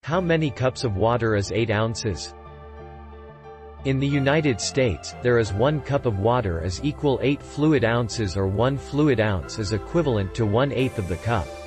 How many cups of water is 8 ounces? In the United States, there is 1 cup of water is equal 8 fluid ounces, or 1 fluid ounce is equivalent to 1/8 of the cup.